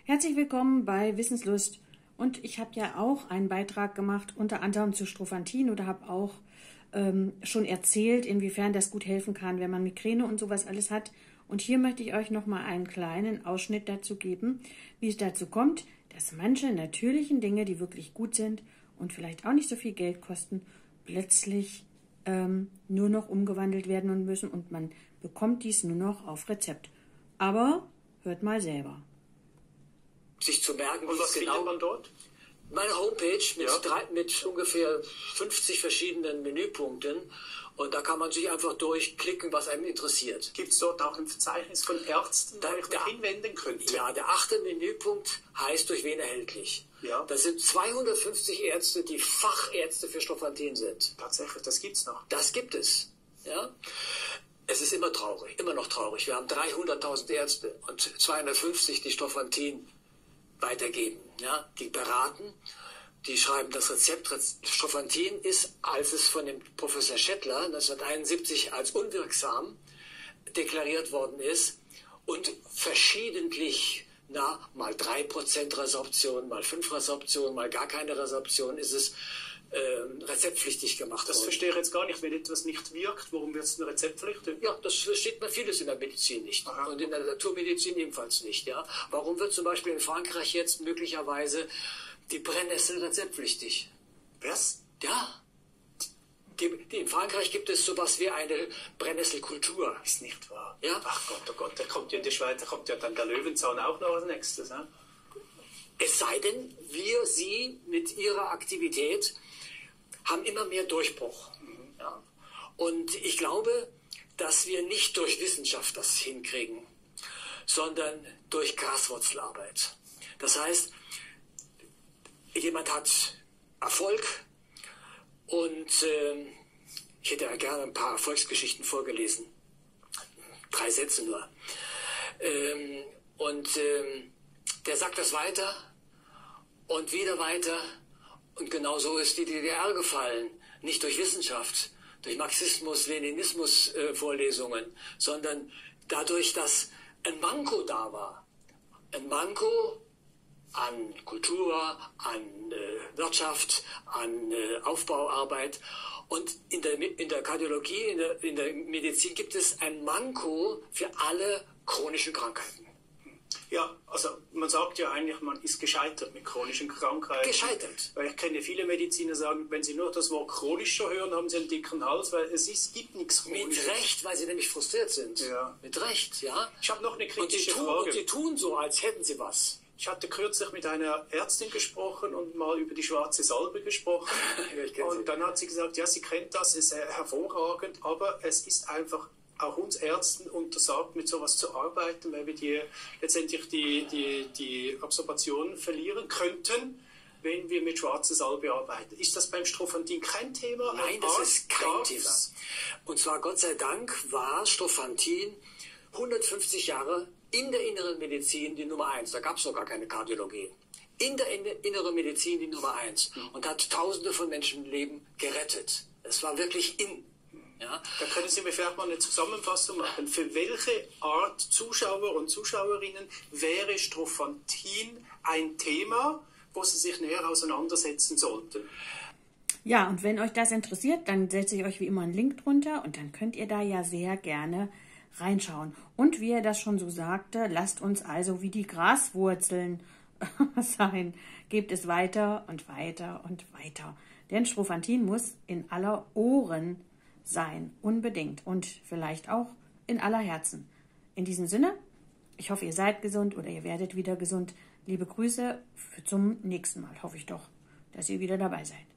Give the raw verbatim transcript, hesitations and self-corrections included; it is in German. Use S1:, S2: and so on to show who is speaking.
S1: Herzlich willkommen bei Wissenslust. Und ich habe ja auch einen Beitrag gemacht, unter anderem zu Strophantin, oder habe auch ähm, schon erzählt, inwiefern das gut helfen kann, wenn man Migräne und sowas alles hat. Und hier möchte ich euch nochmal einen kleinen Ausschnitt dazu geben, wie es dazu kommt, dass manche natürlichen Dinge, die wirklich gut sind und vielleicht auch nicht so viel Geld kosten, plötzlich ähm, nur noch umgewandelt werden und müssen und man bekommt dies nur noch auf Rezept. Aber hört mal selber.
S2: Sich zu merken,
S3: und was
S2: genau
S3: findet man dort?
S2: Meine Homepage mit,
S3: ja.
S2: drei, mit ungefähr fünfzig verschiedenen Menüpunkten, und da kann man sich einfach durchklicken, was einem interessiert.
S3: Gibt es dort auch ein Verzeichnis von Ärzten,
S2: da
S3: wo ich mich hinwenden könnte?
S2: Ja, der achte Menüpunkt heißt durch wen erhältlich.
S3: Ja.
S2: Das sind zweihundertfünfzig Ärzte, die Fachärzte für Strophantin sind.
S3: Tatsächlich, das gibt's noch.
S2: Das gibt es. Ja. Es ist immer traurig, immer noch traurig. Wir haben dreihunderttausend Ärzte und zweihundertfünfzig, die Strophantin weitergeben. Ja. Die beraten, die schreiben das Rezept. Strophantin ist, als es von dem Professor Schettler neunzehnhunderteinundsiebzig als unwirksam deklariert worden ist und verschiedentlich, na, mal drei Prozent Resorption, mal fünf Resorption, mal gar keine Resorption, ist es äh, rezeptpflichtig gemacht
S3: Das
S2: worden.
S3: verstehe ich jetzt gar nicht. Wenn etwas nicht wirkt, warum wird es eine Rezeptpflicht?
S2: Ja, das versteht man vieles in der Medizin nicht.
S3: Aha.
S2: Und in der Naturmedizin ebenfalls nicht. Ja? Warum wird zum Beispiel in Frankreich jetzt möglicherweise die Brennnessel rezeptpflichtig?
S3: Was?
S2: Ja. Die, die, in Frankreich gibt es sowas wie eine Brennnesselkultur.
S3: Ist nicht wahr.
S2: Ja?
S3: Ach Gott, oh Gott, da kommt ja in die Schweiz, da kommt ja dann der Löwenzahn auch noch als nächstes. Ne?
S2: Es sei denn, wir, Sie mit Ihrer Aktivität haben immer mehr Durchbruch. Mhm. Ja? Und ich glaube, dass wir nicht durch Wissenschaft das hinkriegen, sondern durch Graswurzelarbeit. Das heißt, jemand hat Erfolg und äh, ich hätte ja gerne ein paar Erfolgsgeschichten vorgelesen. Drei Sätze nur. Ähm, und ähm, der sagt das weiter und wieder weiter. Und genau so ist die D D R gefallen. Nicht durch Wissenschaft, durch Marxismus, Leninismus äh, Vorlesungen, sondern dadurch, dass ein Manko da war. Ein Manko an Kultur, an äh, Wirtschaft, an äh, Aufbauarbeit. Und in der, in der Kardiologie, in der, in der Medizin gibt es ein Manko für alle chronischen Krankheiten.
S3: Ja, also man sagt ja eigentlich, man ist gescheitert mit chronischen Krankheiten.
S2: Gescheitert.
S3: Weil ich kenne viele Mediziner, die sagen, wenn sie nur das Wort chronisch schon hören, haben sie einen dicken Hals, weil es ist, gibt nichts Chronisches.
S2: Mit Recht, weil sie nämlich frustriert sind.
S3: Ja.
S2: Mit Recht, ja.
S3: Ich habe noch eine kritische
S2: und die tun,
S3: Frage.
S2: Und die tun so, als hätten sie was.
S3: Ich hatte kürzlich mit einer Ärztin gesprochen und mal über die schwarze Salbe gesprochen.
S2: Ja,
S3: und dann hat sie gesagt, ja, sie kennt das, ist hervorragend, aber es ist einfach auch uns Ärzten untersagt, mit sowas zu arbeiten, weil wir die, letztendlich die, die, die Absorption verlieren könnten, wenn wir mit schwarzer Salbe arbeiten. Ist das beim Strophantin kein Thema?
S2: Nein, das ist kein Thema. Und zwar, Gott sei Dank, war Strophantin hundertfünfzig Jahre in der inneren Medizin die Nummer eins. Da gab es noch gar keine Kardiologie. In der inneren Medizin die Nummer eins. Und hat Tausende von Menschenleben gerettet. Es war wirklich in. Ja.
S3: Da können Sie mir vielleicht mal eine Zusammenfassung machen. Für welche Art Zuschauer und Zuschauerinnen wäre Strophantin ein Thema, wo Sie sich näher auseinandersetzen sollten?
S1: Ja, und wenn euch das interessiert, dann setze ich euch wie immer einen Link drunter und dann könnt ihr da ja sehr gerne reinschauen. Und wie er das schon so sagte, lasst uns also wie die Graswurzeln sein. Gebt es weiter und weiter und weiter. Denn Strophantin muss in aller Ohren sein, unbedingt. Und vielleicht auch in aller Herzen. In diesem Sinne, ich hoffe, ihr seid gesund oder ihr werdet wieder gesund. Liebe Grüße zum nächsten Mal. Hoffe ich doch, dass ihr wieder dabei seid.